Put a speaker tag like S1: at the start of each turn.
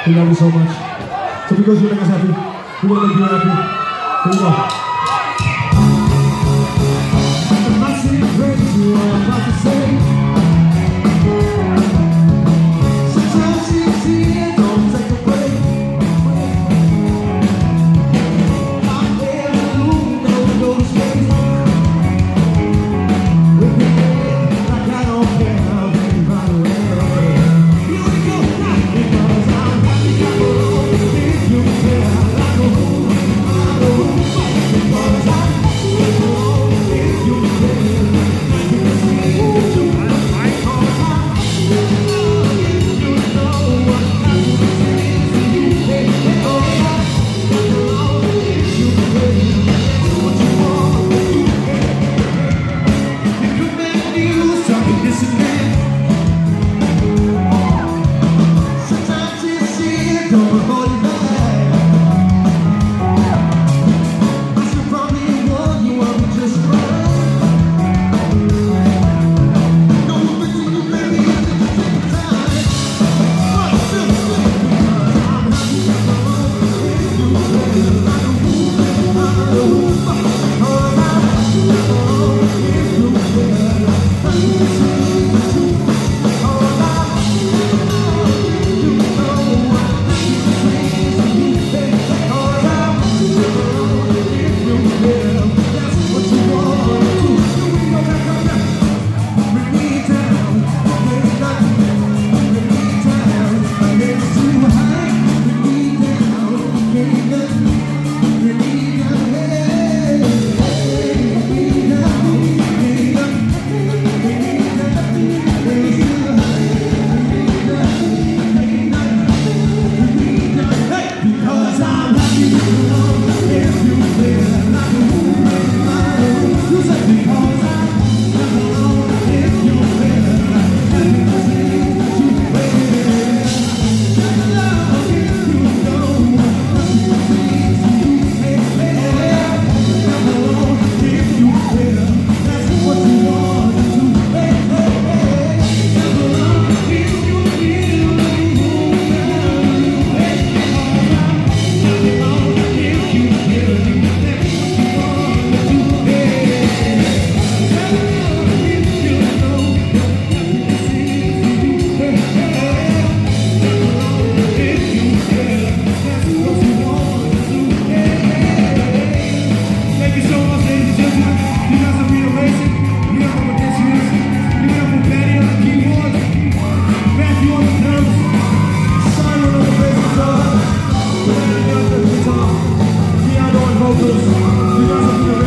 S1: We love you so much. So because you make us happy, we want to make you happy. Here we go. I'm not saying praise to what I'm about to say. Sometimes it's easy, don't take a break. I'm there in the room, never go to space. With me, like I don't care how anybody else. You guys are